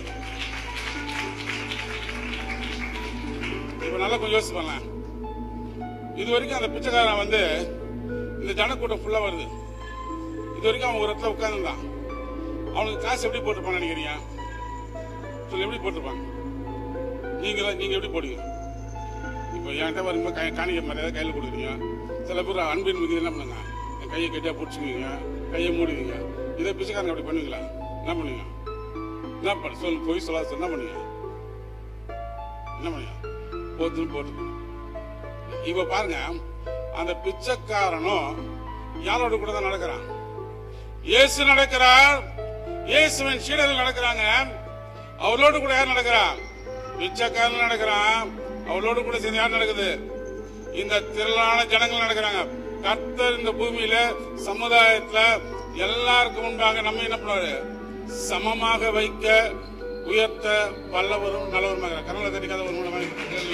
இப்ப நல்லா கொஞ்சம் யோசிச்சு பண்ணலாம். இது வரைக்கும் அந்த பிச்சைக்காரன் வந்து இந்த ஜனக்கூட்டம் ஃபுல்லா வருது. இது வரைக்கும் அவன் ஒரு இடத்துல உட்கார்ந்துருந்தான். அவனுக்கு காசு எப்படி போட்டுப்பான்னு நினைக்கிறீங்க? சொல்லி எப்படி போட்டுப்பாங்க? நீங்க நீங்க எப்படி போடுவீங்க? இப்போ என்கிட்ட வரும்போது கை காணிக்க மாதிரி ஏதாவது கையில் கொடுக்குறீங்க. சில பேர் அன்பின் மிகுதி என்ன பண்ணுங்க, என் கையை கட்டியா பிடிச்சிக்குவீங்க, கையை மூடுவீங்க. இதை பிச்சைக்காரங்க அப்படி பண்ணுவீங்களா? என்ன பண்ணுவீங்க? என்ன பண்ண சொல் பொய் சொல்லாத என்ன பண்ணுவீங்க? என்ன பண்ணுவீங்க? போத்துன்னு போட்டு. இப்ப பாருங்க, அந்த பிச்சைக்காரனும் யாரோட கூட தான் நடக்கிறான்? இயேசு நடக்கிறார், இயேசுவின் சீடர்கள் நடக்கிறாங்க. அவளோடு கூட யார் நடக்கிறா? பிச்சைக்காரன் நடக்கிறான். அவளோடு கூட சேர்ந்து யார் நடக்குது? இந்த திரளான ஜனங்கள் நடக்கிறாங்க. கர்த்தர் இந்த பூமியில சமுதாயத்துல எல்லாருக்கும் முன்பாக நம்ம என்ன பண்ணுவாரு? சமமாக வைக்க, உயர்த்த வல்லவரும் நல்லவரும். கர்மல தட்டிக்காத ஒரு மூலமாக கேள்வி.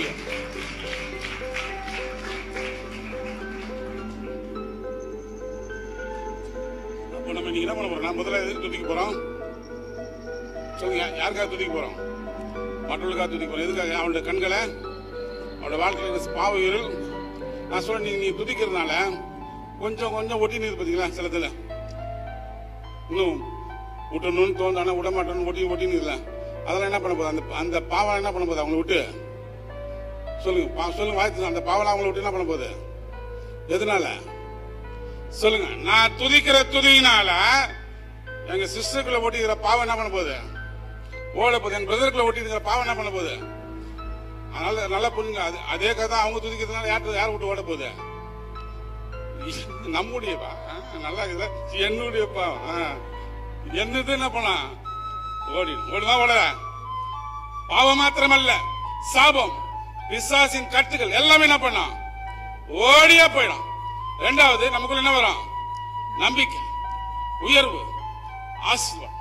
அப்போ நம்ம இன்னைக்கு என்ன பண்ண போறோம்? நான் முதல்ல எதுக்கு துதிக்க போறோம் சொல்லுங்க. யாருக்காக துதிக்க போறோம்? மற்றவர்களுக்காக துதிக்க போறோம். எதுக்காக? அவனுடைய கண்களை, அவனோட வாழ்க்கையில் பாவ இருள். நான் சொல்ல நீங்க நீ துதிக்கிறதுனால கொஞ்சம் கொஞ்சம் ஒட்டி நீர் பார்த்தீங்களா? சிலத்துல இன்னும் விட்டணும்னு தோணுது, ஆனா விட மாட்டோம்னு ஒட்டி ஒட்டி நீர்ல. அதெல்லாம் என்ன பண்ண போகுது? அந்த அந்த பாவம் என்ன பண்ண போகுது? அவங்களை விட்டு சொல்லுங்க, சொல்லுங்க வாழ்த்து. அந்த பாவம் அவங்களை விட்டு என்ன பண்ண போகுது? எதனால சொல்லுங்க? நான் துதிக்கிற துதியினால எங்க சிஸ்டருக்குள்ள ஒட்டிக்கிற பாவம் என்ன பண்ண போகுது? ஓட போகுது. என் பிரதருக்குள்ள ஒட்டி இருக்கிற பாவம் என்ன பண்ண போகுது? அதனால நல்லா புரிஞ்சுங்க. அது அதே கதை அவங்க துதிக்கிறதுனால யார் யார் விட்டு ஓட போகுது? நம்முடையப்பா நல்லா இருக்குதா? என்னுடைய பாவம் என்னது என்ன பண்ணா ஓடிடும். ஓடுதான் ஓட. பாவம் மாத்திரமல்ல, சாபம், பிசாசின் கட்டுகள் எல்லாமே என்ன பண்ணா ஓடியா போயிடும். ரெண்டாவது நமக்குள்ள என்ன வரும்? நம்பிக்கை, உயர்வு, ஆசீர்வாதம்.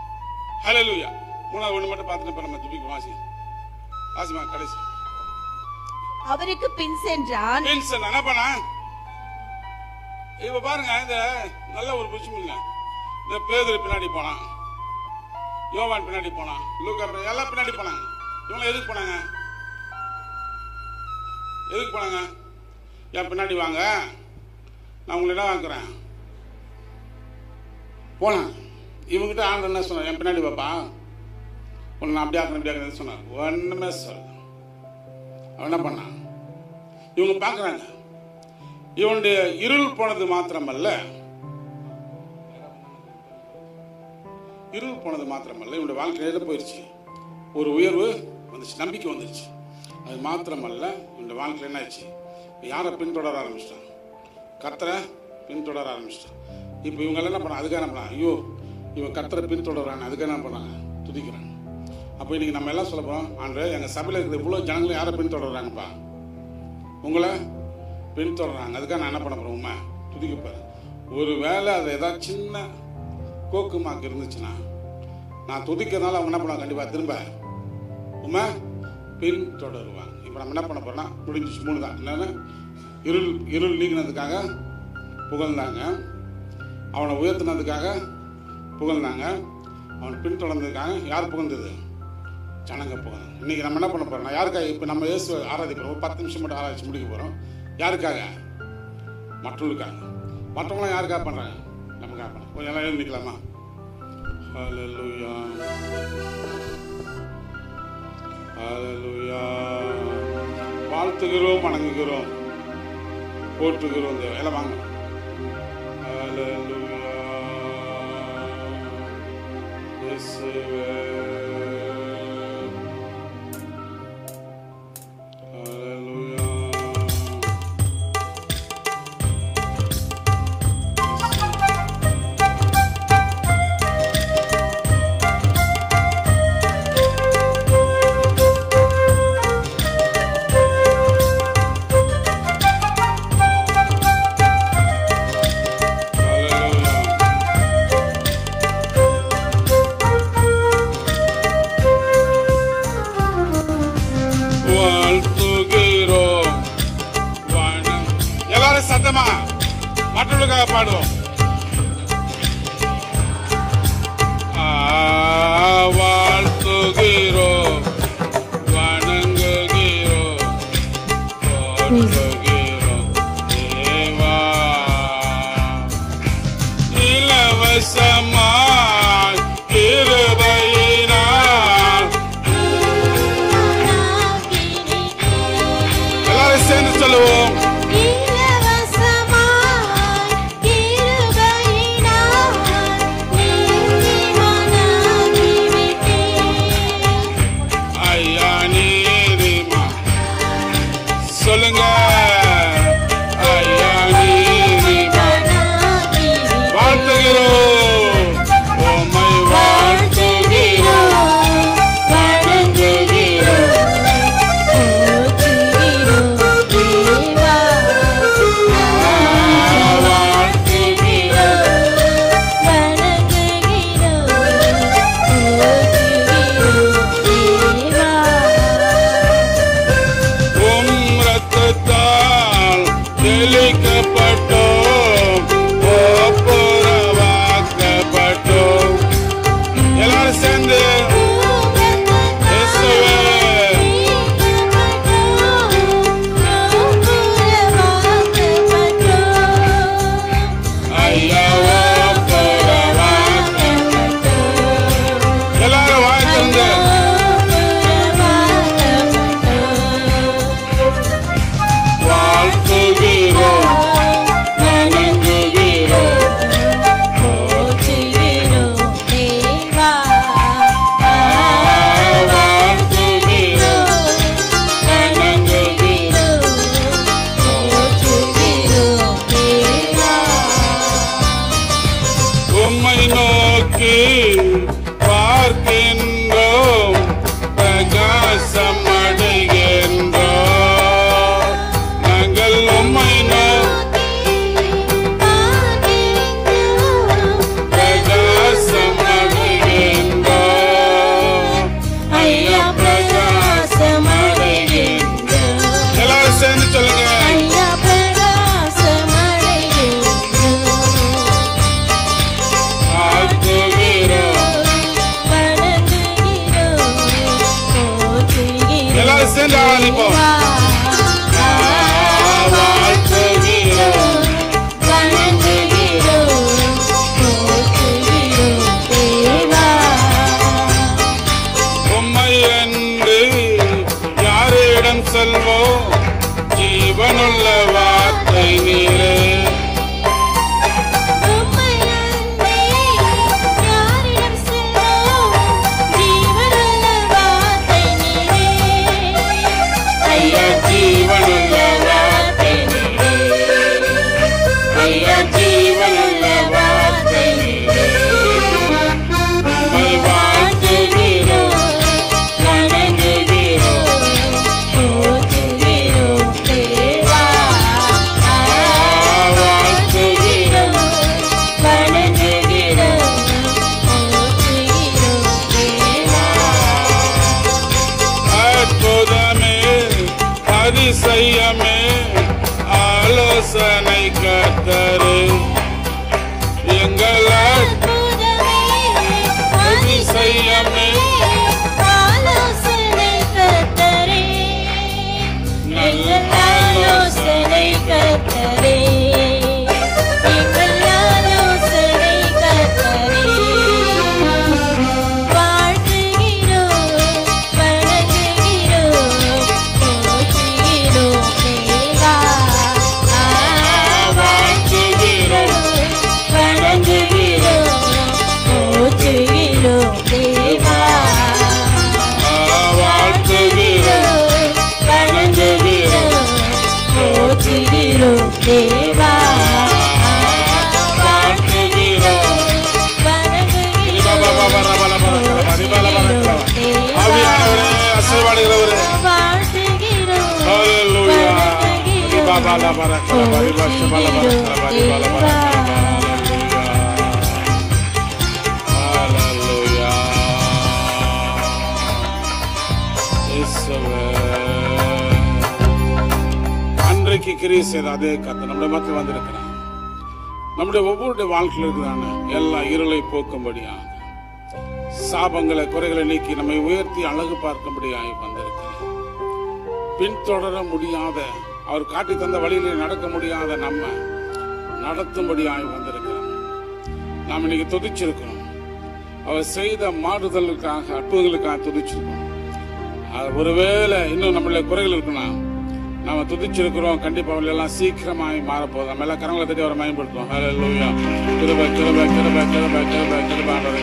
ஹல்லேலூயா. மூணாவது ஒண்ணு மட்டும் பார்த்துட்டு நம்ம துதிக்கு வாசி வாசிமா கடைசி அவருக்கு பின் சென்றான். பின் சென்றான். என்ன பண்ண? இப்ப பாருங்க, இந்த நல்ல ஒரு விஷயம். இந்த பேதுரு பின்னாடி போனான், யோவான் பின்னாடி போனான், லூக்கா எல்லாம் பின்னாடி போனாங்க. இவங்க எதுக்கு போனாங்க? எதுக்கு போனாங்க? என் பின்னாடி வாங்க, நான் உங்களை இடம் வாங்குறேன். போனாங்க. இவங்கிட்ட ஆண்டு என்ன சொன்னார்? என் பின்னாடி பாப்பா, உன்னை நான் அப்படி ஆக்கணும் இப்படி ஆக்கணும் சொன்னார். ஒண்ணுமே சொல்ல. அவன் என்ன பண்ணான்? இவங்க பார்க்குறாங்க. இவனுடைய இருள் போனது மாத்திரமல்ல, இருள் போனது மாத்திரமல்ல இவனுடைய வாழ்க்கையில போயிடுச்சு. ஒரு உயர்வு வந்துச்சு, நம்பிக்கை வந்துருச்சு. அது மாத்திரமல்ல, இவனுடைய வாழ்க்கையில் என்ன ஆச்சு? யாரை பின்தொடர ஆரம்பிச்சிட்டான்? கர்த்தரை பின்தொடர ஆரம்பிச்சிட்டான். இப்போ இவங்க என்ன பண்ணாங்க? அதுக்காக என்ன பண்ணாங்க? ஐயோ, இவன் கர்த்தரை பின்தொடர்றாங்க, அதுக்காக என்ன பண்ணாங்க? துதிக்கிறாங்க. அப்போ இன்னைக்கு நம்ம எல்லாம் சொல்ல போறோம், ஆண்டு எங்கள் சபையில் இருக்கிற இவ்வளோ ஜனங்களும் யாரை பின்தொடர்றாங்கப்பா? உங்களை பின்தொடர்றாங்க, அதுக்காக நான் என்ன பண்ண போறேன்? உண்மை துதிக்கப்பாரு. ஒரு வேளை அது ஏதாவது சின்ன கோக்கு மாக்கு இருந்துச்சுன்னா, நான் துதிக்கிறதுனால அவங்க என்ன பண்ணுவாங்க? கண்டிப்பாக திரும்ப உண்மை பின்தொடருவாங்க. இப்போ நம்ம என்ன பண்ண போறோம்னா, முடிஞ்சிச்சு. மூணு தான். என்னன்னா, இருள் இருள் நீங்கினதுக்காக புகழ்ந்தாங்க, அவனை உயர்த்தினதுக்காக புகழ்ந்தாங்க, அவன் பின்தொடர்ந்ததுக்காக யார் புகழ்ந்தது? ஜனங்க புகழ்ந்தாங்க. இன்னைக்கு நம்ம என்ன பண்ண போறோம்? யாருக்காக? இப்போ நம்ம இயேசு ஆராதிக்கிறோம், ஒரு பத்து நிமிஷம் மட்டும் ஆராய்ச்சி முடிக்க போறோம். யாருக்காக? மற்றவர்களுக்காக. மற்றவங்களாம் யாருக்காக பண்றாங்க? நமக்காக பண்ண. கொஞ்சம் எல்லாம் எழுந்து நிற்கலாமா? ஹல்லேலூயா, ஹல்லேலூயா. வாழ்த்துகிறோம், வணங்குகிறோம், போற்றுகிறோம். எல்லாம் வாங்க. ஹல்லேலூயா, இயேசுவே. மற்றவர்களுக்காக பாடுவோம். வாழ்த்துகிறோம், வணங்குகிறோம், போற்றுகிறோம் தேவா. இலவசமாய் கிருபையினால் எல்லாரும் சேர்ந்து சொல்லுவோம். இலவசமாய் கிருபையினால் சேர்ந்து ஆராதிப்போம். உம்மை என்று யாரிடம் செல்வோம்? ஜீவனுள்ள வார்த்தை நீரே. அதிசயமே ஆலோசனை கர்த்தரே, எங்கள் அதிசயமே ஆலோசனை கர்த்தரே, நல்ல ஆலோசனை கர்த்தரே, எங்கள் ஆலோசனை கர்த்தரே. வாழ்த்துகிறோம், வணங்குகிறோம், போற்றுகிறோம் தேவா. வாழ்த்துகிறோம், வணங்குகிறோம், போற்றுகிறோம் தேவா. வாழ்த்துகிறோம், வணங்குகிறோம், போற்றுகிறோம் தேவா. வாழ்த்துகிறோம், அன்றைக்கு கிரியை செய்த அதே கர்த்தர் நம்முடைய மக்கள் வந்திருக்கிறார். நம்முடைய ஒவ்வொருடைய வாழ்க்கையில் இருக்கிறான எல்லா இருளை போக்கும்படியாக, சாபங்களை குறைகளை நீக்கி நம்மை உயர்த்தி அழகு பார்க்கும்படியாக வந்திருக்கிறார். பின்தொடர முடியாத, அவர் காட்டி தந்த வழியிலே நடக்க முடியாத நம்ம நடத்தும்படியாக வந்திருக்கிறார். நாம் இன்னைக்கு துதிச்சிருக்கிறோம். அவர் செய்த மாறுதலுக்காக, அற்புதங்களுக்காக துதிச்சிருக்கோம். ஒருவேளை இன்னும் நம்மள குறைகள் இருக்குன்னா நாம துதிச்சிருக்கிறோம். கண்டிப்பா அவள் எல்லாம் சீக்கிரமாய் மாறப்போகுது. நம்ம எல்லாம் கரங்களை தட்டி அவரை பயன்படுத்துவோம். ஹல்லேலூயா. கிருபை கிருபை கிருபை கிருபை கிருபை கிருபை ஆண்டவரே.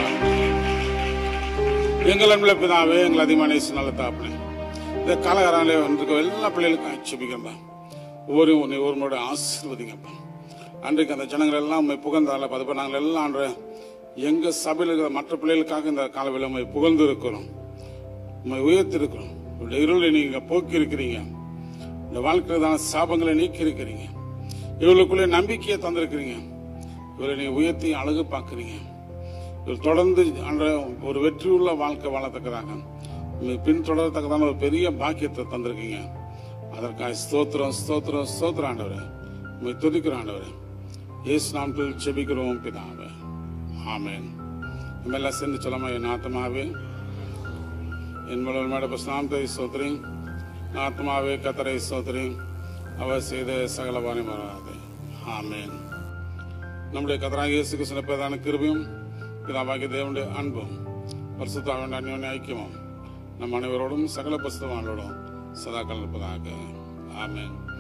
எங்கள் அன்புள்ள பிதாவே, எங்கள் அதிகமான நேச நல்ல தகப்பனே, இந்த காலகாராலே வந்திருக்க எல்லா பிள்ளைகளுக்கும் ஆட்சேபிக்கிறேன். ஒவ்வொரு ஒரு முறை ஆசீர்வதிங்கப்பா. அன்றைக்கு அந்த ஜனங்கள் எல்லாம் உண்மை புகழ்ந்தால பதப்ப நாங்கள் எல்லாம் அன்று எங்க சபையில் இருக்கிற மற்ற பிள்ளைகளுக்காக இந்த காலவில் உண்மை புகழ்ந்து இருக்கிறோம், உண்மை உயர்த்தி இருக்கிறோம். இருளை நீங்க போக்கி இருக்கிறீங்க. இந்த வாழ்க்கையிலான சாபங்களை நீக்கி இருக்கிறீங்க. இவர்களுக்குள்ளே நம்பிக்கையை தந்திருக்கிறீங்க. இவரை நீங்க உயர்த்தி அழகு பார்க்கிறீங்க. இவர் தொடர்ந்து அன்ற ஒரு வெற்றியுள்ள வாழ்க்கை வாழத்தக்கதாக பின்தொடரத்தக்கதான ஒரு பெரிய பாக்கியத்தை தந்திருக்கீங்க. அதற்காக ஸ்தோத்திரம் ஸ்தோத்திரம் ஸ்தோத்திரம் ஆண்டவரே. உண்மை துதிக்கிற ஆண்டவரே, இயேசு நாமத்தில் ஜெபிக்கிறோம் பிதாவே, ஆமென். நம்ம எல்லாம் சேர்ந்து சொல்லாம, என் ஆத்மாவே என் மேட நாமத்தை ஸ்தோத்திரி, ஆத்மாவே கர்த்தரை ஸ்தோத்திரி, அவர் செய்த சகலவாணி மறாதே, ஆமென். நம்முடைய கர்த்தராகிய இயேசு கிறிஸ்துவின் பிரதான கிருபையும் பிதாவாகிய தேவனுடைய அன்பும் பரிசுத்தாவின் அந்யோன்ய ஐக்கியமும் நம் அனைவரோடும் சகல பரிசுத்தவான்களோடும் சதா கலப்பதாக, ஆமென்.